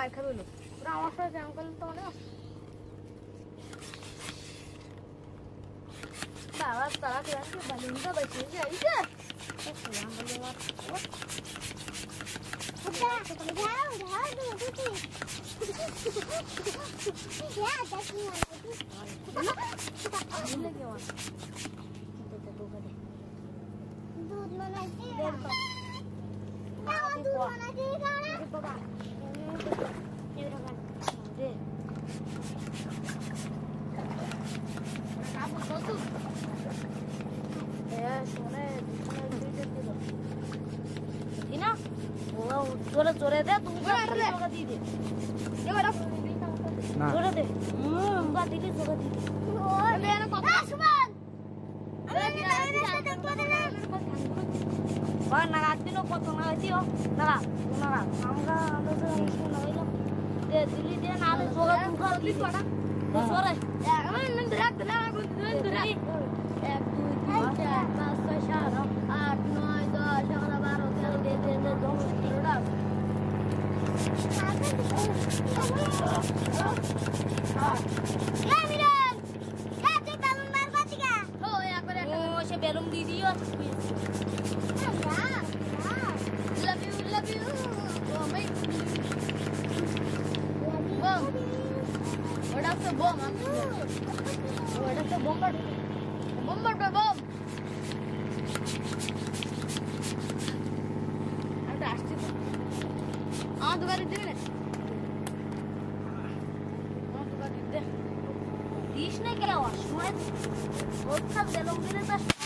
মার খাবে লোক পুরো আমার সাথে জ্যাম করলে তো অনেক বাবা তারা কেন বালুনটা বেঁচে যাইছে जोरे जोरे दे तू जोरे दी दे ये बड़ा जोरे दे तुमका दी जोरे दी ओए मेरा को आसमान अरे मेरा से तो दे वा नगाती नो को तो नगाती हो नगा नगा हमका अंदर से इसको नगाइलो दे दिल्ली दे ना जोरे तुमका दी पड़ा जोरे मैं नंद रात ना को नंद रात 1 2 3 4 5 6 7 8 9 10 11 12 13 14 belum di dia. Love you. Oh my. Bom. Udah ke bom. Udah ke bomber. Bomber bom. Ada asli. Ah, tu kali deh. Ah, tu kali deh. Dish ne kya हुआ? शुरू में बहुत सब belum di